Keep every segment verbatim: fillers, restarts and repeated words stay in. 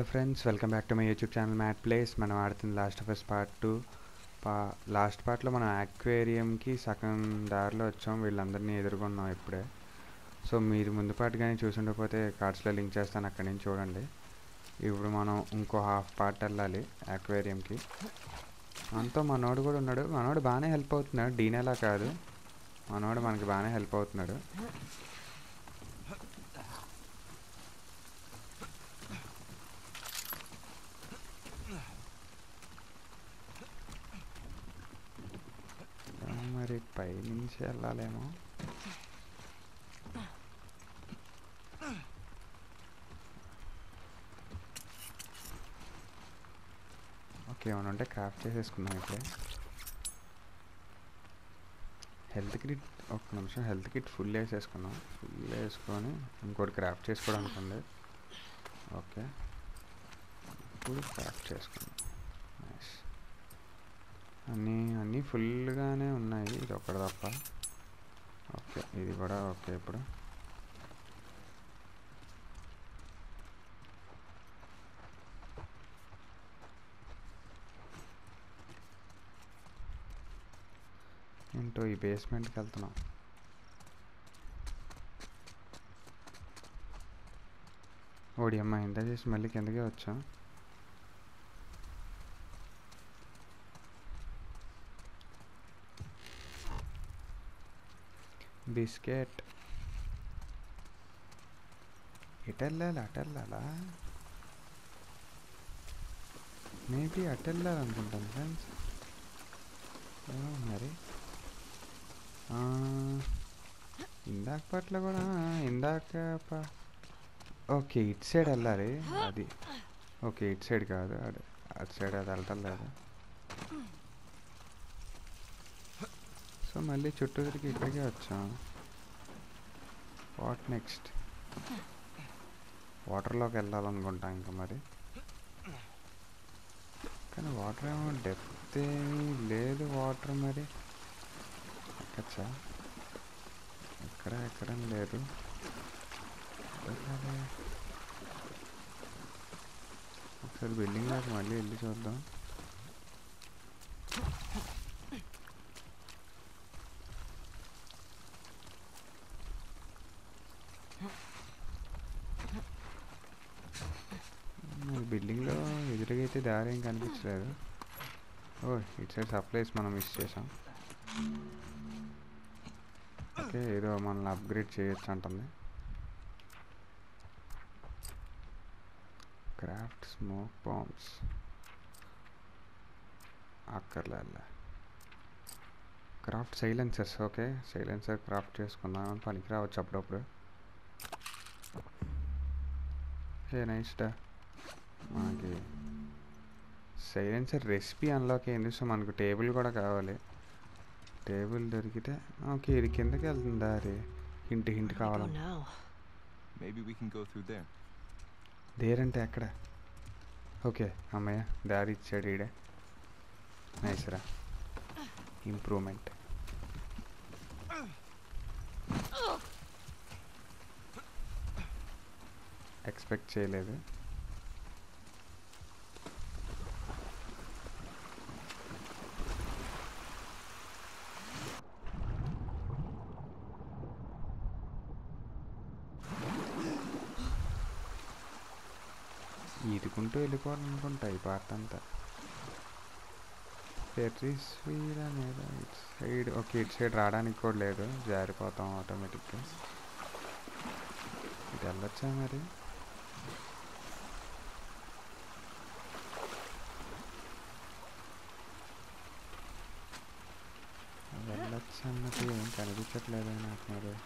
Friends, welcome back to my YouTube channel Matt plays. మనం ఆడుతుంది last of us part two. పా last పార్ట్లో మనం అక్వేరియంకి సగం దారిలో వచ్చాం. వీళ్ళందరినీ ఎదుర్కొన్నాం ఇప్పుడే. సో మీరు ముందు పార్ట్ కానీ చూసి ఉండకపోతే కార్డ్స్లో లింక్ చేస్తాను, అక్కడి నుంచి చూడండి. ఇప్పుడు మనం ఇంకో హాఫ్ పార్ట్ వెళ్ళాలి అక్వేరియంకి. అంతా మనోడు కూడా ఉన్నాడు. మనోడు బాగానే హెల్ప్ అవుతున్నాడు, డీనేలా కాదు, మనోడు మనకి బాగానే హెల్ప్ అవుతున్నాడు. మరి పై నుంచి వెళ్ళాలేమో. ఓకే, ఏమైనా ఉంటే క్రాఫ్ట్ చేసేసుకున్నాం. ఇప్పుడే హెల్త్ కిట్, ఒక్క నిమిషం, హెల్త్ కిట్ ఫుల్ వేసేసుకున్నాం. ఫుల్ వేసుకొని ఇంకోటి క్రాఫ్ట్ చేసుకోవడానికి ఉంది. ఓకే, ఇప్పుడు క్రాఫ్ట్ చేసుకున్నాం. నైస్. అన్నీ అన్నీ ఫుల్గానే ఉన్నాయి, ఇది ఒకటి తప్ప. ఓకే, ఇది కూడా ఓకే. ఇప్పుడు ఏంటో ఈ బేస్మెంట్కి వెళ్తున్నాం. ఓడి అమ్మ, ఇంత చేసి మళ్ళీ కిందకే వచ్చాం. బిస్కెట్ ఇటెళ్ళాలి, అటెళ్ళాలా? మేబీ అటెళ్ళాలి అనుకుంటాను ఫ్రెండ్స్. మరి ఇందాక పట్ల కూడా ఇందాక ఓకే ఇటు సైడ్ వెళ్ళాలి. అది ఓకే, ఇటు సైడ్ కాదు, అది అటు సైడ్, అది వెళ్ళటం లేదు. సో మళ్ళీ చుట్టూ తిరిగి ఇక్కడికే వచ్చాం. What next? వాటర్లోకి వెళ్ళాలనుకుంటా ఇంకా. మరి కానీ వాటర్ ఏమో డెప్త్ ఏమీ లేదు. వాటర్ మరి ఎక్కచ్చా? ఎక్కడ ఎక్కడ లేదు. ఒకసారి బిల్డింగ్ దాకా మళ్ళీ వెళ్ళి చూద్దాం. బిల్డింగ్లో ఎదురుగైతే దారి ఏం కనిపించలేదు. ఓ, ఇటు సైడ్ సప్లైస్ మనం మిస్ చేసాం. ఓకే, ఏదో మనల్ని అప్గ్రేడ్ చేయొచ్చు అంటుంది. క్రాఫ్ట్ స్మోక్ బాంబ్స్ అక్కర్లేదులే. Craft silencers. Okay, silencer craft చేసుకుందాం, పనికి రావచ్చు అప్పుడప్పుడు. ఏ నైస్ డా. మనకి సైలెన్సర్ రెసిపీ అన్లాక్ అయింది. సో మనకు టేబుల్ కూడా కావాలి. టేబుల్ దొరికితే ఓకే. ఇది కిందకి వెళ్తుంది దారి. హింట్ హింట్ కావాలి. దేరంటే ఎక్కడ? ఓకే అమ్మయ్య, దారి ఇచ్చాడు ఈడే. నైస్ రా, ఇంప్రూవ్మెంట్. ఎక్స్పెక్ట్ చేయలేదు. ఈదుకుంటూ వెళ్ళిపోవాలనుకుంటా ఈ పార్ట్ అంతా. ఫెర్రీస్ వీల్ అనేది ఇటు సైడ్. ఓకే, ఇటు సైడ్ రావడానికి కూడా లేదు, జారిపోతాం ఆటోమేటిక్గా. ఇటు వెళ్ళొచ్చా మరి? వెళ్ళొచ్చు అన్నట్టు ఏం కనిపించట్లేదు నాకు. మరి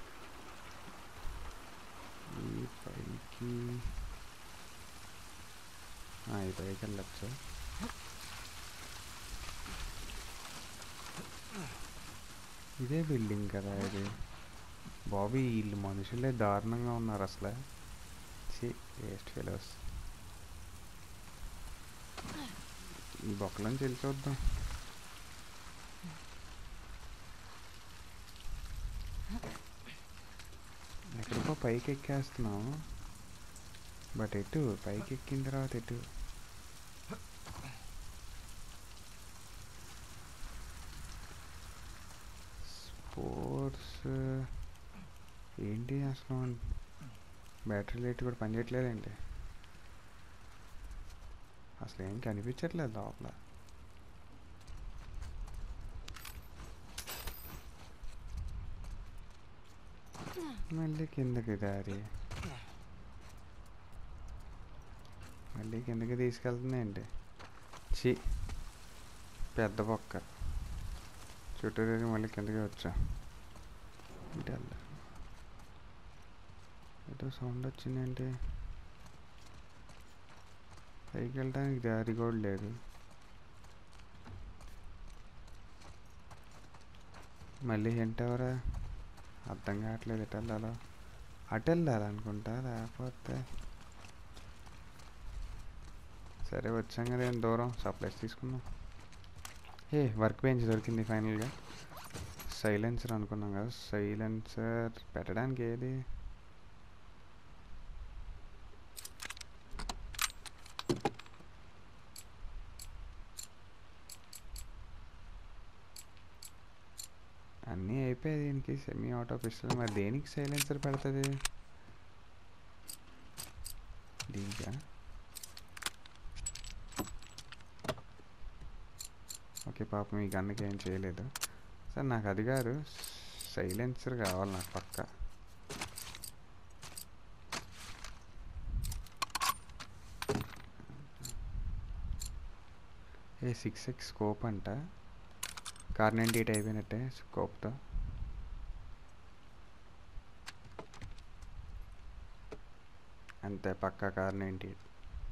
ఈ పైకి ఈ పైకి వెళ్ళొచ్చు. ఇదే బిల్డింగ్ కదా ఇది. బాబీ, వీళ్ళు మనుషులే దారుణంగా ఉన్నారు అసలు. చి వేస్ట్ ఫెలోస్. ఈ బొక్కలను చెల్లి చూద్దాం. ఎక్కడికో పైకి ఎక్కేస్తున్నాము. బట్ ఎటు పైకి ఎక్కిన తర్వాత ఎటు? స్పోర్ట్స్ ఏంటి అసలు? బ్యాటరీ లైట్ కూడా పనిచేయట్లేదేంటి? అసలు ఏం కనిపించట్లేదు లోపల. మళ్ళీ కిందకి దారి, మళ్ళీ కిందకి తీసుకెళ్తుంది ఏంటి? చి పెద్ద పక్క చుట్టూ తిరిగి మళ్ళీ కిందకి వచ్చా. ఇటు ఏదో సౌండ్ వచ్చిందేంటి? పైకి వెళ్ళడానికి దారి కూడా లేదు. మళ్ళీ ఏంటవరా అర్థం కావట్లేదు. ఎటు వెళ్ళాలో? అటు వెళ్ళాలనుకుంటా, లేకపోతే సరే వచ్చాం కదా ఏం దూరం, సప్లైస్ తీసుకుందాం. ఏ వర్క్ బెంచ్ దొరికింది ఫైనల్గా. సైలెన్సర్ అనుకున్నాం కదా, సైలెన్సర్ పెట్టడానికి ఏది? అన్నీ అయిపోయాయి దీనికి. Semi auto pistol. మరి దేనికి సైలెన్సర్ పెడుతుంది దీనికా? ఓకే పాపం ఈ గన్నుకి ఏం చేయలేదు. సార్ నాకు అది కాదు, సైలెన్సర్ కావాలి నాకు పక్క. ఏ సిక్స్ ఎక్స్ స్కోప్ అంట. కార్ నైంటీ ఎయిట్ అయిపోయినట్టే స్కోప్తో. అంతే పక్కా కార్ నైంటీ ఎయిట్.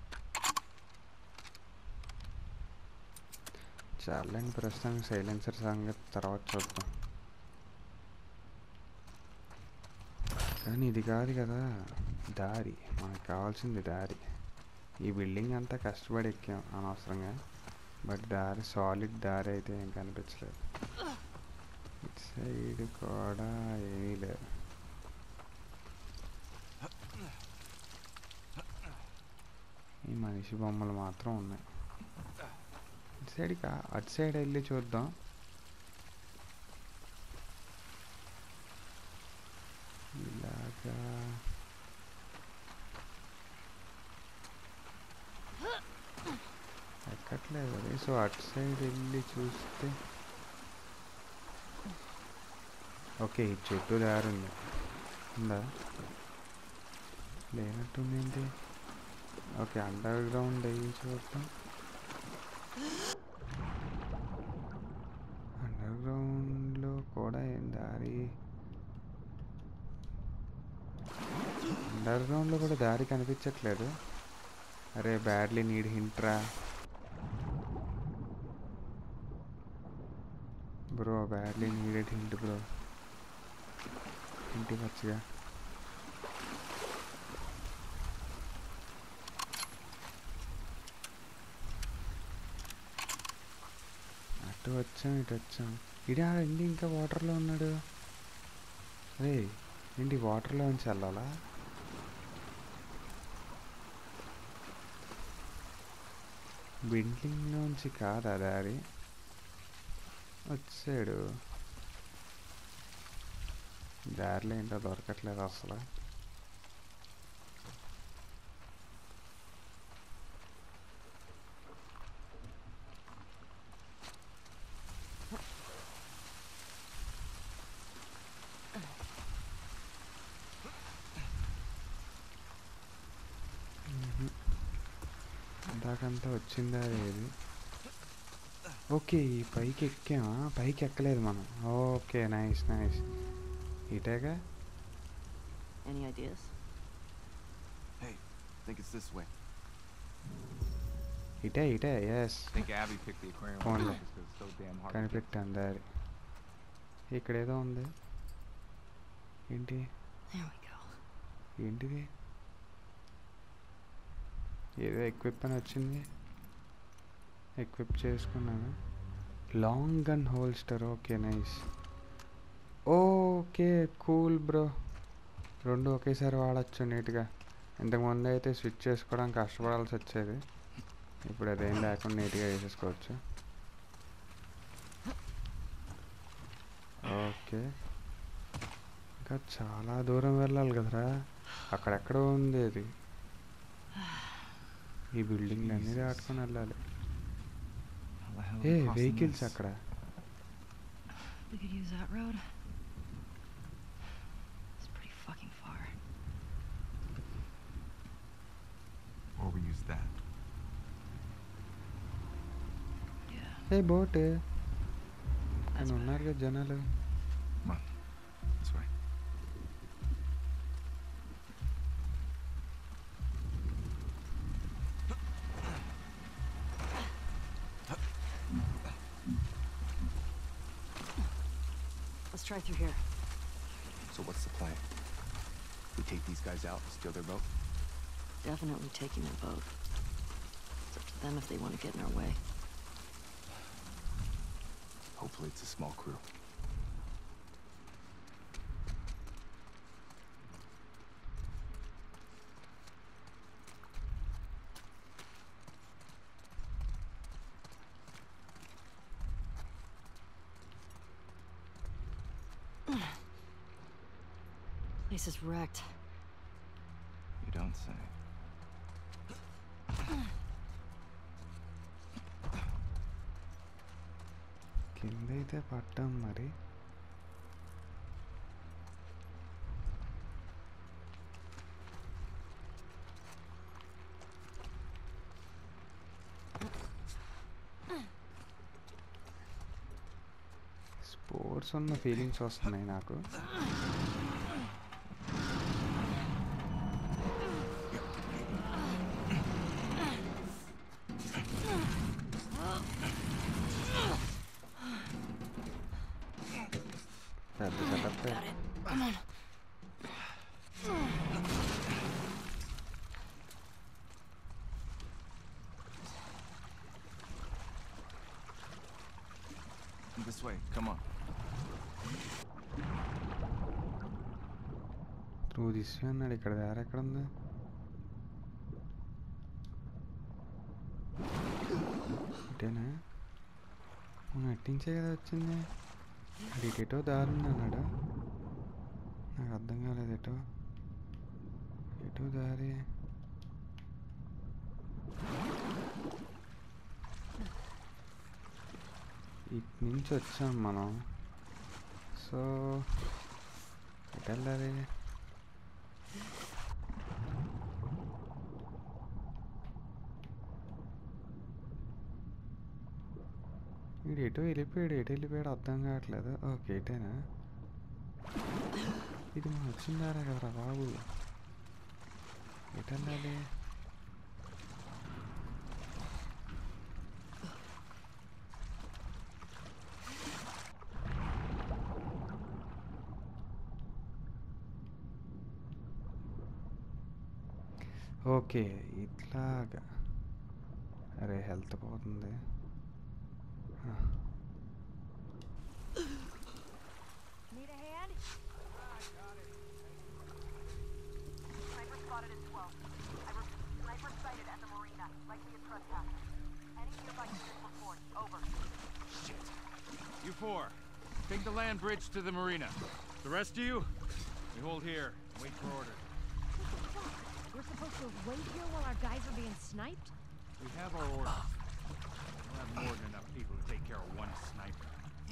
చాలండి ప్రస్తుతానికి సైలెన్సర్ సంగతి తర్వాత చూద్దాం. కానీ ఇది కాదు కదా దారి, మనకు కావాల్సింది దారి. ఈ బిల్డింగ్ అంతా కష్టపడి ఎక్కాం అనవసరంగా, బట్ దారి సాలిడ్ దారి అయితే ఏం కనిపించలేదు. ఇటు సైడ్ కూడా ఏమీ లేదు. ఈ మనిషి బొమ్మలు మాత్రం ఉన్నాయి. ఇటు సైడ్కి అటు సైడ్ వెళ్ళి చూద్దాం. ఇలాగా ఎక్కట్లేదు అది. సో అటు సైడ్ వెళ్ళి చూస్తే ఓకే ఈ చుట్టూ దారి ఉంది. ఉందా? లేనట్టుంది ఏంటి? ఓకే అండర్ గ్రౌండ్ అయ్యి చూద్దాం. అండర్ గ్రౌండ్లో కూడా ఏం దారి? అండర్ గ్రౌండ్లో కూడా దారి కనిపించట్లేదు. అరే బ్యాడ్లీ నీడ్ హింట్రా bro, badly needed hint bro. ఇంటి వచ్చగా అటు వచ్చాం ఇటు వచ్చాం. ఇడా ఏంటి ఇంకా వాటర్లో ఉన్నాడు? రే ఏంటి వాటర్లో నుంచి వెళ్ళాలా? బిల్డింగ్లోంచి కాదా దారి? వచ్చాడు. దారిలో ఏంటో దొరకట్లేదు అసలు. ఇందాకంతా వచ్చిందా ఏది? ఓకే ఈ పైకి ఎక్కామా? పైకి ఎక్కలేదు మనం. Okay nice nice. ఇటేగా. Any ideas? Hey, think it's this way. ఇటే ఇటే yes. Think Abby picked the aquarium Phone on le. purpose 'cause it's so damn hard to get కనిపెట్టాను దారి. ఇక్కడేదో ఉంది. ఏంటి? There we go. ఏంటిది? ఏదో ఎక్విప్ అని వచ్చింది, ఎక్విప్ చేసుకున్నాను. Long gun holster. Okay nice. Okay cool bro. రెండు ఒకేసారి వాడచ్చు నీట్గా. ఇంతకుముందు అయితే స్విచ్ చేసుకోవడానికి కష్టపడాల్సి వచ్చేది. ఇప్పుడు అదేం లేకుండా నీట్గా వేసేసుకోవచ్చు. ఓకే, ఇంకా చాలా దూరం వెళ్ళాలి కదరా. అక్కడెక్కడో ఉంది అది. ఈ బిల్డింగ్లు అన్నీ దాటుకొని వెళ్ళాలి. ఏ వెహికల్స్ అక్కడ. We could use that road. It's pretty fucking far. Or we use that. Yeah. ఏ బోట్ అని ఉన్నారు కదా జనాలు. Come on. This way. Let's try through here. So what's the plan? We take these guys out and steal their boat? Definitely taking their boat. It's up to them if they want to get in our way. Hopefully it's a small crew. Place is wrecked. You don't say. కింద అయితే పట్టాం మరి. Sports ఉన్న feelings వస్తున్నాయి నాకు. పెద్ద setup. Come on. This way. Come on. నువ్వు దిశ అన్నాడు. ఇక్కడ వేరే ఎక్కడ ఉంది? ఇటేనా? మనం ఎట్టించే కదా వచ్చింది. అది ఎటో దారి ఉంది అన్నాడు. నాకు అర్థం కాలేదు. ఎటో ఎటో దారి. ఇటు నుంచి వచ్చాం మనం. సో ఎటు వెళ్ళాలి? వీడు ఎటో వెళ్ళిపోయాడు. ఎటు వెళ్ళిపోయాడు అర్థం కావట్లేదు. ఓకే ఎటేనా? ఇది మనం వచ్చిందారా కదరా బాబు. ఎటు వెళ్ళాలి? ఓకే ఇట్లాగా. అరే హెల్త్ పోతుంది. Need a hand? Sniper spotted in twelve. I re- sniper sighted at the marina, likely a trespasser. Any nearby units report. Over. Shit. You four, take the land bridge to the marina. The rest of you, we hold here and wait for orders. What the fuck? We're supposed to wait here while our guys are being sniped? We have our orders. We'll have more than enough people to take care of one sniper.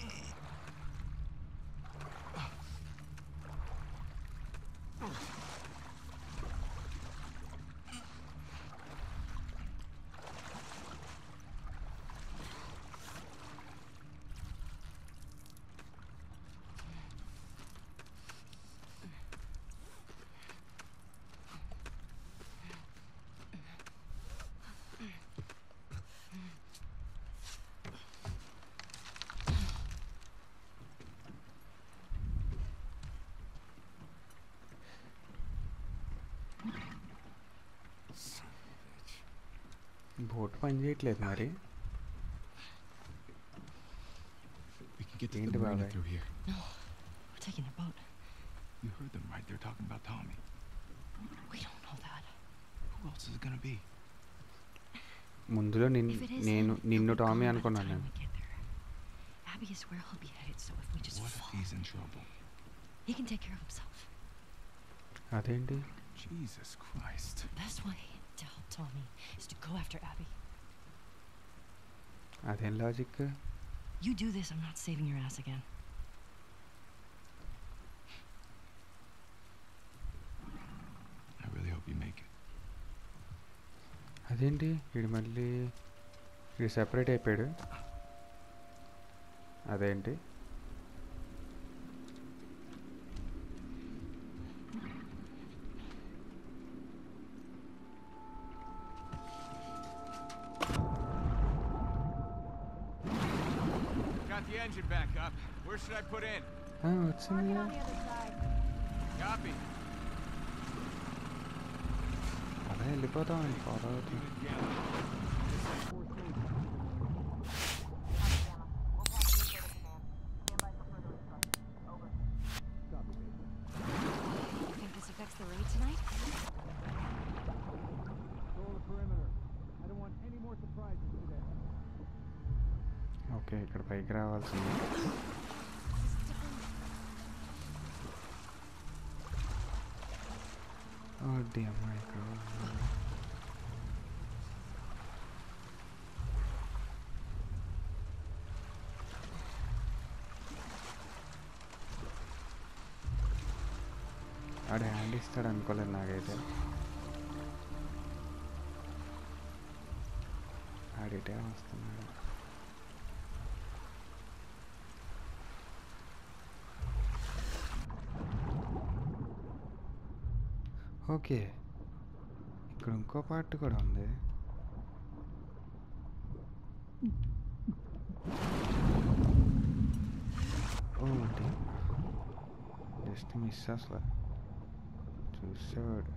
Boat పని చేయట్లేదు మరి. We can get to Ain't the marina about it. through here. No, we're taking their boat. You heard them right. They're talking about Tommy. We don't know that. else is it gonna be? ముందులో నిన్ If it is, నేను then నిన్ను he'll be Tommy gone by the అనుకున్నాను time నేను. we get there. Abby is where he'll be headed, so if we just What if follow, he's in trouble? he can take care of himself. అదేంటి? Jesus Christ. The best way to help Tommy is to go after Abby. అదేం logic? You do this, I'm not saving your ass again. I really hope you make it. అదేంటి వీడు మళ్ళీ వీడు separate అయిపోయాడు. అదేంటి? Got the engine back up. Where should I put in? ఆ, వచ్చింది. On the other side. Copy. అలా వెళ్ళిపోతాం ఫాలో అవుతాం. Think this affects the raid tonight? Control the perimeter. I don't want any more surprises today. Okay, ఇక్కడ పైకి రావాల్సింది. ఓడి అమ్మాయి ఇక్కడ ఉంది. ఆడ హ్యాండ్ ఇస్తాడు అనుకోలేదు నాకైతే. ఆడిటే వస్తున్నాడు. ఓకే, ఇక్కడ ఇంకో పార్ట్ కూడా ఉంది. ఓ జస్ట్ మిస్ అసలు చూసాడు.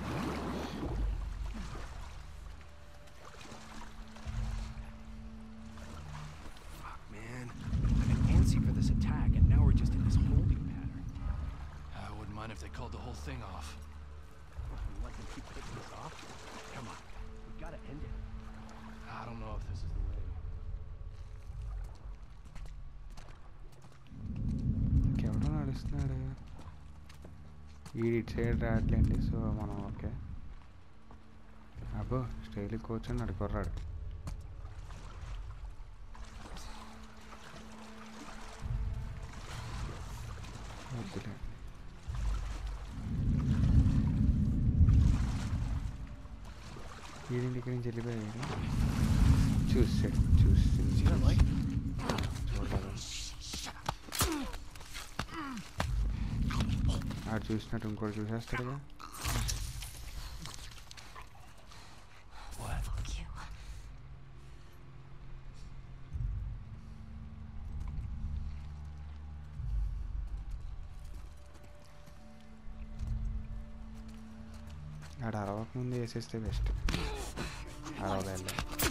Fuck, man. I've been antsy for this attack, and now we're just in this holding pattern. I wouldn't mind if they called the whole thing off. You let them keep picking this off? Come on. We gotta end it. I don't know if this is the way. ఇంకెవడో నడుస్తున్నాడు. ఈ ఇటు side రావట్లేండి. So మనం okay. అబ్బో, style కూర్చొని నడుకుర్రాడు. వద్దులే. వీడింటి ఇక్కడి నుంచి వెళ్ళిపోయాడు. చూసాడు చూసి See that light? చూడాలి. ఆడు చూసినట్టు ఇంకోటి చూసేస్తాడుగా. What? Fuck you. ఆడు అరవక ముందు వేసేస్తే బెస్ట్. అరవలేదు.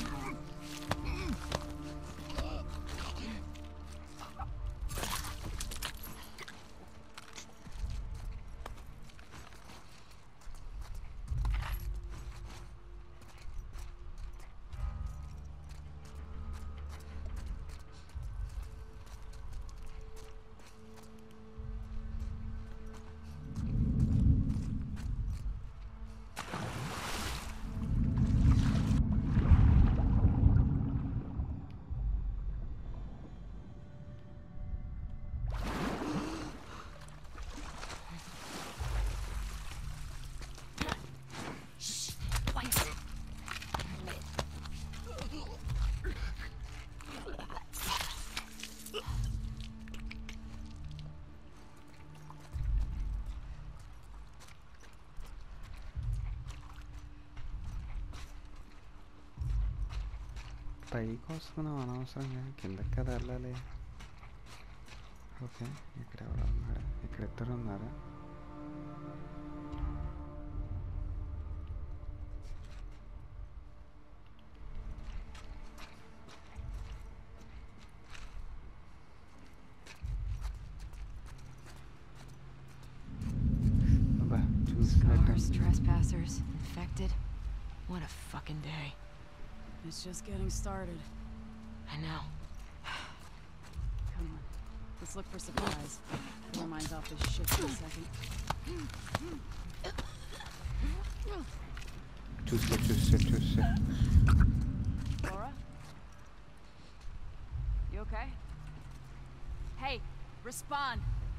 పైకి వస్తున్నాం అనవసరంగా, కిందకి కదా వెళ్ళాలి. ఓకే, ఇక్కడ ఎవరు ఉన్నారా? ఇక్కడ ఇద్దరు ఉన్నారా? అబ్బా చూసినట్టు Scars, trespassers, infected. What a fucking day. It's just getting started. I know. Come on. Let's look for supplies. Get our minds off this shit for a second. చూస్తే చూస్తే చూస్తే Laura? You okay? Hey, respond.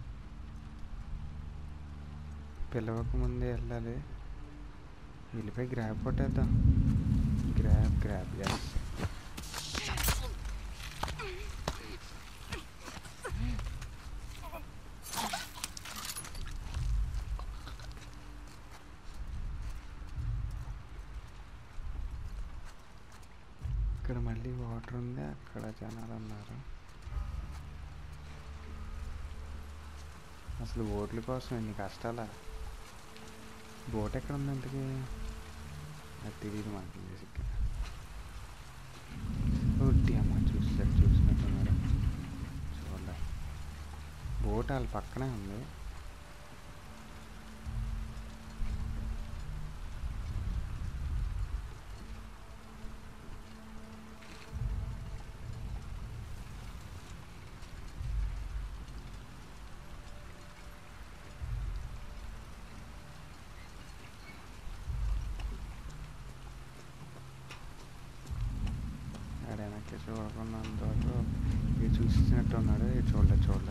పిలవక ముందే వెళ్ళాలి. వెళ్ళిపోయి grab కొట్టేద్దాం. Grab grab yes. ఇక్కడ మళ్ళీ water ఉంది, అక్కడ జనాలు ఉన్నారు. అసలు ఓట్ల కోసం ఎన్ని కష్టాలా. బోట్ ఎక్కడ ఉంది ఇంతకీ? అది తెలియదు మనకి బేసిక్గా. ఒడ్డి అమ్మ చూసారు చూసినట్టున్నారు. చూడలే, బోట్ వాళ్ళ పక్కనే ఉంది. వెనక్కి చూడకుండా అంతవరకు ఇది చూసినట్టు ఉన్నాడు. ఇది చూడలే చూడలే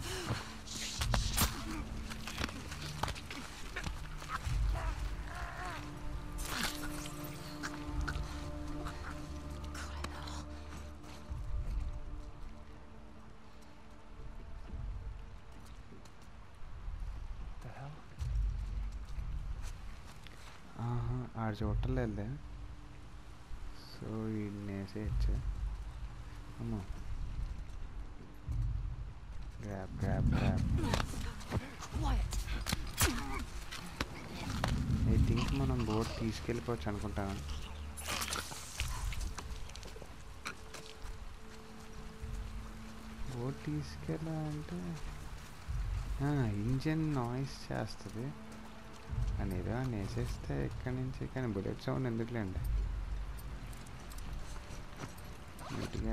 ఆడు చూడటం లేదులే. సో వీడిని వేసేయచ్చు. అమ్మో, grab grab grab. I think మనం బోట్ తీసుకెళ్ళిపోవచ్చు అనుకుంటాను. బోట్ తీసుకెళ్ళాలంటే ఇంజన్ నాయిస్ చేస్తుంది అని ఏదో అని వేసేస్తే ఇక్కడి నుంచి. కానీ బుల్లెట్ సౌండ్ ఎందుకులేండి, నీట్గా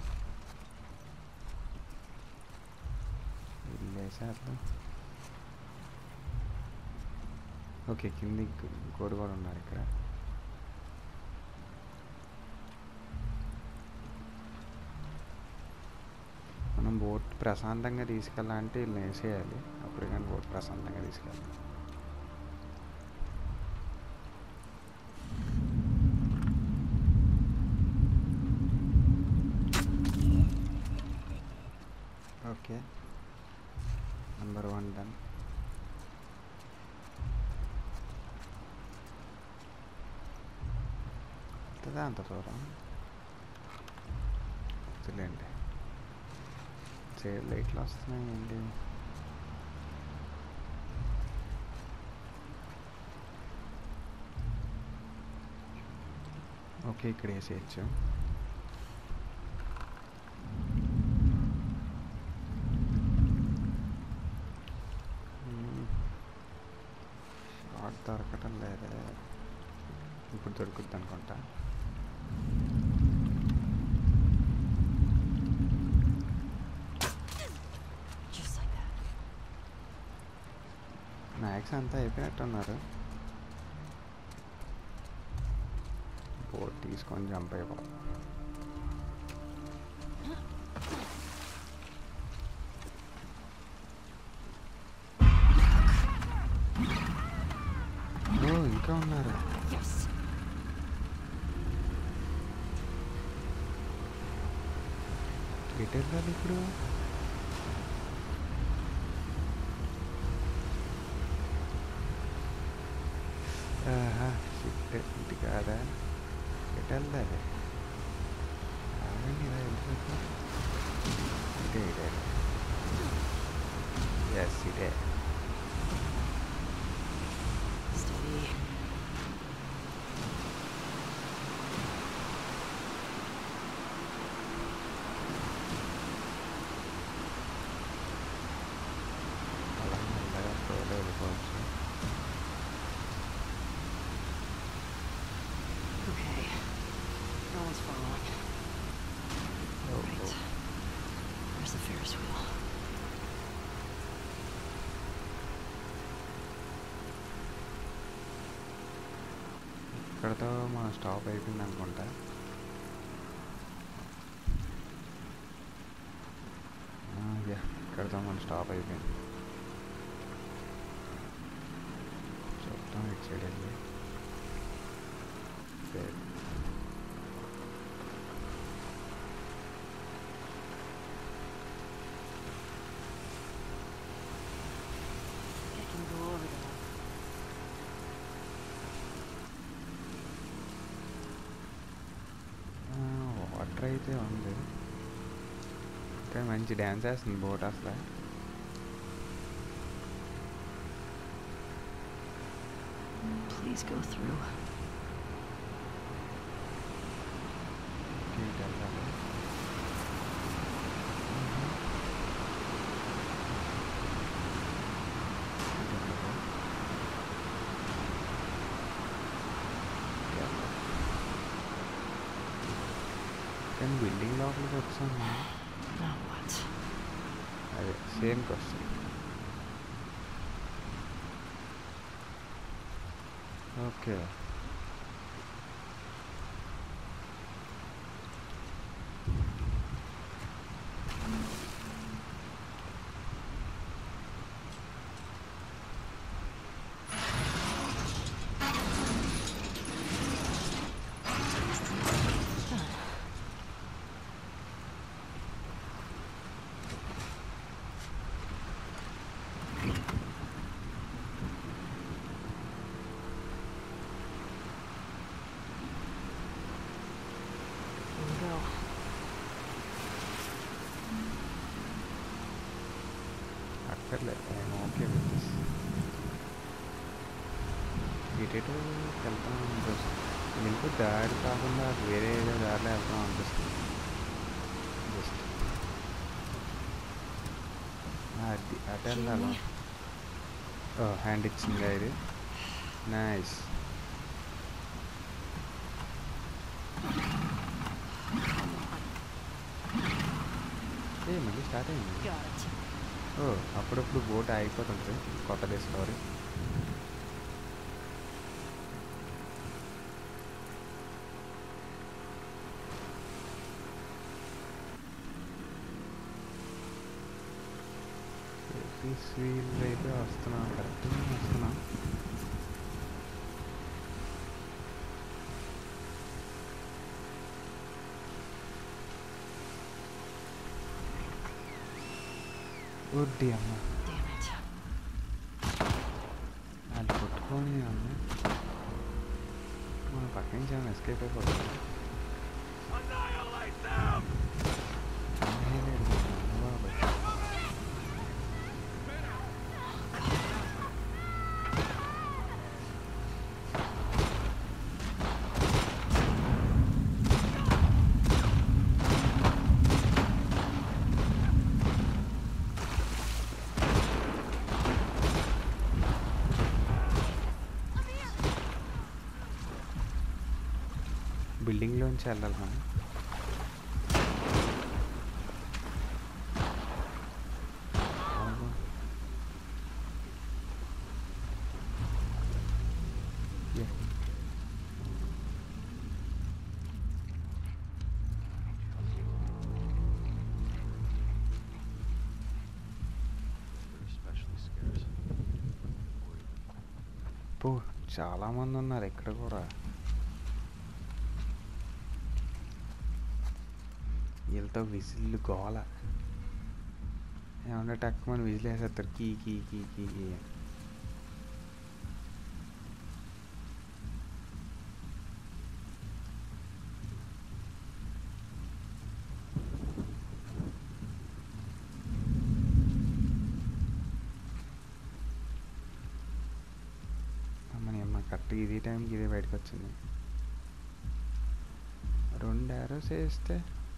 వెళ్ళేసారు. ఓకే, కింది కోడి కూడా ఉన్నారు ఇక్కడ. మనం బోట్ ప్రశాంతంగా తీసుకెళ్ళాలంటే వీళ్ళని వేసేయాలి, అప్పుడు కానీ బోట్ ప్రశాంతంగా తీసుకెళ్ళాలి. Okay, number one done. ఉంటుందా అంత దూరం? తెలియండి. సైడ్ లైట్లు వస్తున్నాయి ఏంటి? ఓకే, ఇక్కడ వేసేయచ్చు. షార్ట్ దొరకటం లేదే. ఇప్పుడు దొరుకుద్ది అనుకుంటా. మ్యాక్స్ అంతా అయిపోయినట్టున్నారు. బోట్ తీసుకొని జంప్ అయిపోవాలి. ఓ, ఇంకా ఉన్నారు. ఎటు వెళ్ళాలి ఇప్పుడు? ఆహా, ఇటు కాదా? ఎటు వెళ్ళాలి? ఆగండి, ఇలా వెళ్ళిపోతా. ఇదే ఇదే ఎస్ ఇదే. అలా మెల్లగా ఫ్లోలో వెళ్ళిపోవచ్చు. ఇక్కడతో మనం స్టాప్ అయిపోయింది అనుకుంటా. ఇక్కడతో మనం స్టాప్ అయిపోయింది. చూద్దాం ఇటు సైడ్ వెళ్ళి. I can go over there. Water అయితే ఉంది, కానీ మంచి డ్యాన్స్ వేస్తుంది బోట్ అసలు. Please go through. కానీ బిల్డింగ్ లోపలికి వచ్చాను. Now what? అదే same question. Okay, Here we go. అక్కర్లేదు, నేను ఓకే విత్ దిస్. ఇటేటో వెళ్తాం అనిపిస్తుంది. ఎందుకు దారి కాకుండా వేరే ఏదో దారిలో వెళ్తాం అనిపిస్తుంది. జస్ట్ అది అటు వెళ్ళాలా? హ్యాండ్ ఇచ్చింది ఇది. నైస్. ఏ మళ్ళీ స్టార్ట్ అయింది. Got it. ఓ అప్పుడప్పుడు బోట్ ఆగిపోతుంది. కొత్త డిస్కవరీ. వీల్ అయితే వస్తున్నాం, కరెక్ట్గా వస్తున్నాం. వడ్డీ అమ్మ Damn it. అది కొట్టుకొని అమ్మ మన పక్క నుంచి ఏమైనా ఎస్కేప్ అయిపోతుంది. Annihilate them! బిల్డింగ్లోంచి వెళ్ళాలి మనం. పో చాలామంది ఉన్నారు ఇక్కడ కూడా. వీళ్ళతో విజిల్ గోల. ఏమన్నా టక్కుమని విజిల్ వేసేస్తారు key key key key key. అమ్మని అమ్మ కరెక్ట్గా ఇదే టైంకి ఇదే బయటకు వచ్చింది. రెండు యారోస్ వేస్తే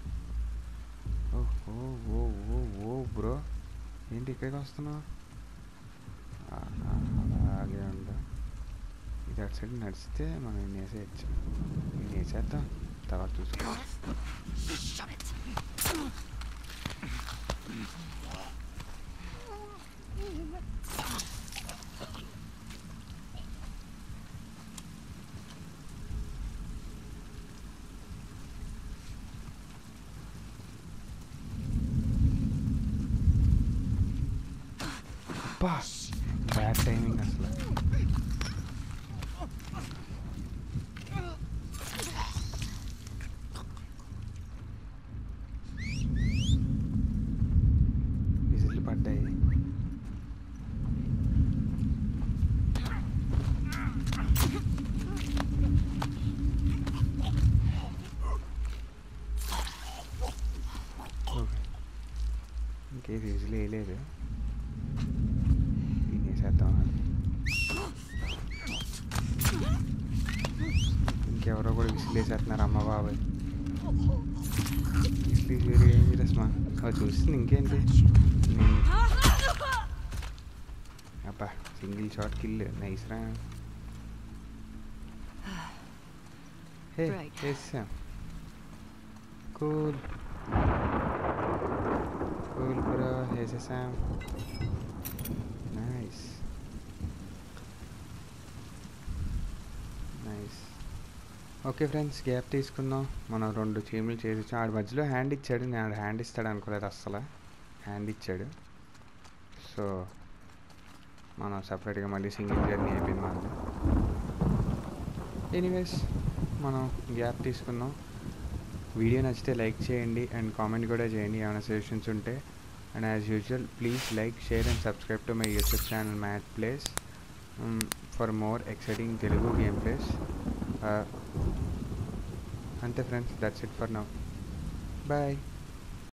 ఓహో ఓ ఓ ఓ బ్రో ఏంటి ఇక్కడికి వస్తున్నావు? అలాగే ఉందా. ఇది అటు సైడ్ నడిస్తే మనం ఇన్ని వేసేయచ్చు. ఇన్ని వేసేద్దాం, తర్వాత చూసుకో. అబ్బా బ్యాడ్ టైమింగ్ అసలు. విజిల్లు పడ్డాయి. ఇంకే విజిల్ వేయలేదు, తినేసేద్దాం. ఇంకెవరో కూడా విసిల్ వేసేస్తున్నారు. అమ్మ బాబాయ్ విసిల్ వేరే ఏం రస్మా అవి చూస్తుంది. ఇంకేంటి అబ్బా సింగిల్ షాట్ కిల్. నైస్ రా. హే వేసాం. కూల్ కూల్ బ్రో, వేసేసాం. Nice nice. Okay friends, gap తీసుకుందాం. మనం రెండు చీమలు చేసి ఆడి మధ్యలో హ్యాండ్ ఇచ్చాడు. నేను ఆడ హ్యాండ్ ఇస్తాడు అనుకోలేదు అస్సలు. హ్యాండ్ ఇచ్చాడు. సో మనం సపరేట్గా మళ్ళీ సింగిల్ జర్నీ అయిపోయింది మనది. ఎనీవేస్ మనం గ్యాప్ తీసుకుందాం. వీడియో నచ్చితే లైక్ చేయండి అండ్ కామెంట్ కూడా చేయండి ఏమైనా సజెషన్స్ ఉంటే. And as usual please like, share and subscribe to my YouTube channel Matt plays for more exciting Telugu game plays. అంతే friends, that's it for now. Bye.